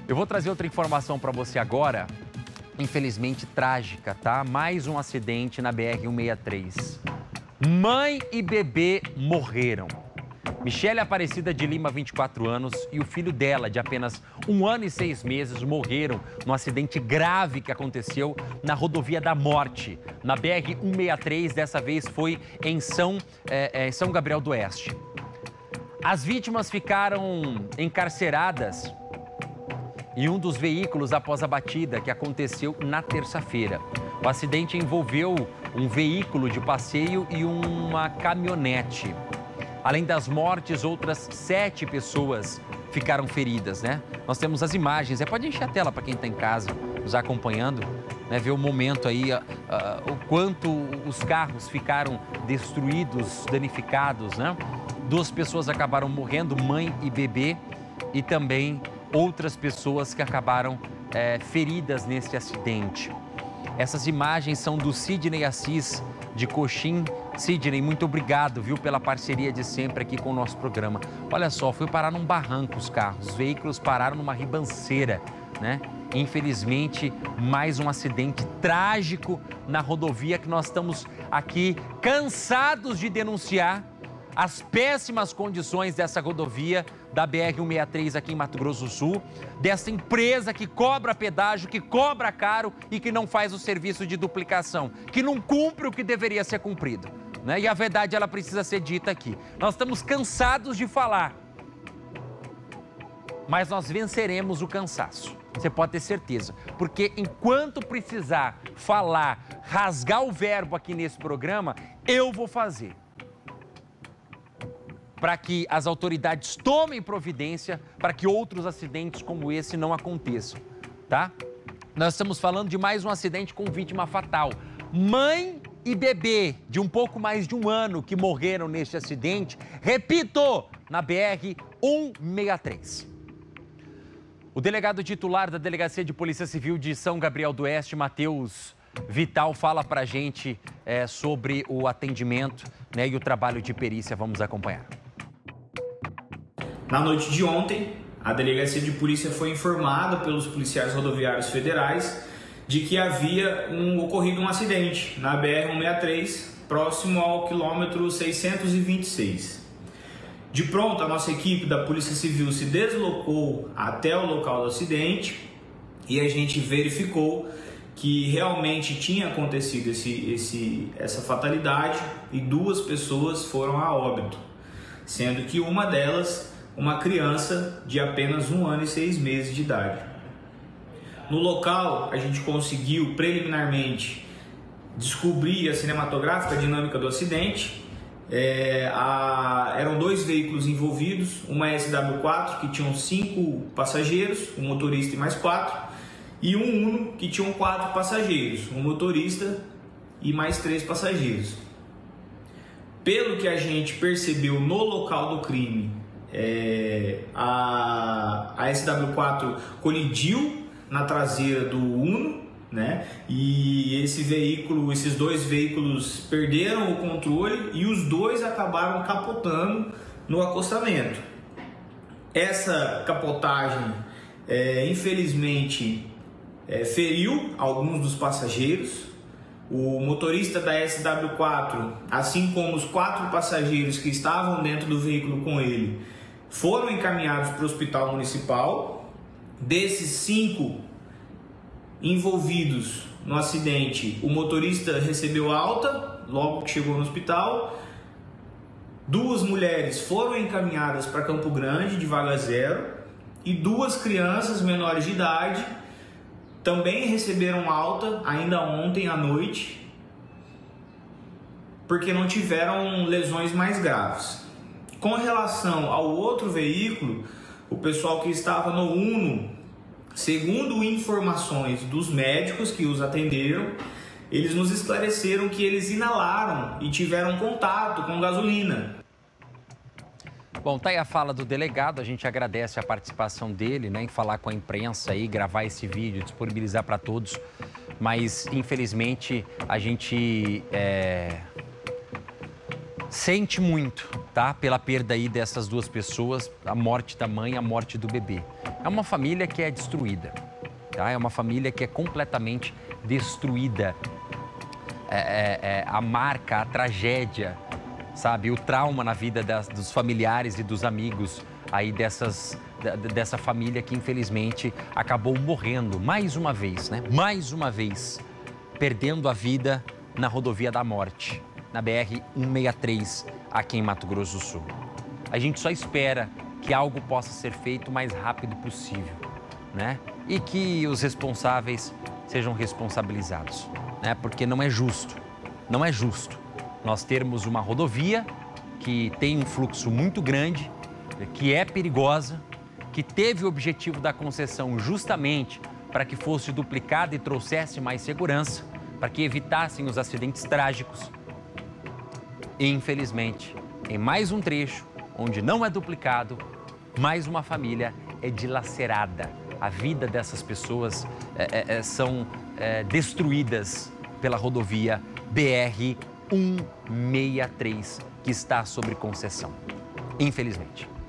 Eu vou trazer outra informação para você agora, infelizmente trágica, tá? Mais um acidente na BR-163. Mãe e bebê morreram. Michele Aparecida de Lima, 24 anos, e o filho dela, de apenas 1 ano e 6 meses, morreram num acidente grave que aconteceu na Rodovia da Morte, na BR-163, dessa vez foi em São Gabriel do Oeste. As vítimas ficaram encarceradas em um dos veículos após a batida que aconteceu na terça-feira. O acidente envolveu um veículo de passeio e uma caminhonete. Além das mortes, outras 7 pessoas ficaram feridas, né? Nós temos as imagens, pode encher a tela para quem está em casa, nos acompanhando, né? Ver o momento aí, o quanto os carros ficaram destruídos, danificados, né? 2 pessoas acabaram morrendo, mãe e bebê, e também outras pessoas que acabaram feridas nesse acidente. Essas imagens são do Sidney Assis, de Coxim. Sidney, muito obrigado, viu, pela parceria de sempre aqui com o nosso programa. Olha só, foi parar num barranco os carros, os veículos pararam numa ribanceira, né? Infelizmente, mais um acidente trágico na rodovia que nós estamos aqui cansados de denunciar as péssimas condições dessa rodovia da BR-163 aqui em Mato Grosso do Sul, dessa empresa que cobra pedágio, que cobra caro e que não faz o serviço de duplicação, que não cumpre o que deveria ser cumprido, né? E a verdade, ela precisa ser dita aqui. Nós estamos cansados de falar, mas nós venceremos o cansaço. Você pode ter certeza, porque enquanto precisar falar, rasgar o verbo aqui nesse programa, eu vou fazer, para que as autoridades tomem providência para que outros acidentes como esse não aconteçam, tá? Nós estamos falando de mais um acidente com vítima fatal. Mãe e bebê de um pouco mais de 1 ano que morreram neste acidente, repito, na BR-163. O delegado titular da Delegacia de Polícia Civil de São Gabriel do Oeste, Matheus Vital, fala para a gente sobre o atendimento, né, e o trabalho de perícia. Vamos acompanhar. Na noite de ontem, a Delegacia de Polícia foi informada pelos policiais rodoviários federais de que havia ocorrido um acidente na BR-163, próximo ao quilômetro 626. De pronto, a nossa equipe da Polícia Civil se deslocou até o local do acidente e a gente verificou que realmente tinha acontecido essa fatalidade e 2 pessoas foram a óbito, sendo que uma delas, uma criança de apenas 1 ano e 6 meses de idade. No local, a gente conseguiu preliminarmente descobrir a cinematográfica dinâmica do acidente. Eram 2 veículos envolvidos, uma SW4 que tinham 5 passageiros, um motorista e mais 4, e um Uno que tinham 4 passageiros, um motorista e mais 3 passageiros. Pelo que a gente percebeu no local do crime, a SW4 colidiu na traseira do Uno, né? E esses 2 veículos perderam o controle e os 2 acabaram capotando no acostamento. Essa capotagem, infelizmente, feriu alguns dos passageiros. O motorista da SW4, assim como os 4 passageiros que estavam dentro do veículo com ele, foram encaminhados para o hospital municipal. Desses 5 envolvidos no acidente, o motorista recebeu alta logo que chegou no hospital. 2 mulheres foram encaminhadas para Campo Grande de vaga zero e 2 crianças menores de idade também receberam alta ainda ontem à noite, porque não tiveram lesões mais graves. Com relação ao outro veículo, o pessoal que estava no Uno, segundo informações dos médicos que os atenderam, eles nos esclareceram que eles inalaram e tiveram contato com gasolina. Bom, tá aí a fala do delegado, a gente agradece a participação dele, né, em falar com a imprensa e gravar esse vídeo, disponibilizar para todos, mas infelizmente a gente sente muito, tá, pela perda aí dessas 2 pessoas, a morte da mãe e a morte do bebê. É uma família que é destruída, tá? É uma família que é completamente destruída. A marca, a tragédia, sabe? O trauma na vida dos familiares e dos amigos aí dessa família que infelizmente acabou morrendo mais uma vez, né? Mais uma vez, perdendo a vida na rodovia da morte, na BR-163, aqui em Mato Grosso do Sul. A gente só espera que algo possa ser feito o mais rápido possível, né? E que os responsáveis sejam responsabilizados, né? Porque não é justo nós termos uma rodovia que tem um fluxo muito grande, que é perigosa, que teve o objetivo da concessão justamente para que fosse duplicada e trouxesse mais segurança, para que evitassem os acidentes trágicos. E, infelizmente, em mais um trecho, onde não é duplicado, mais uma família é dilacerada. A vida dessas pessoas são destruídas pela rodovia BR-163, que está sob concessão, infelizmente.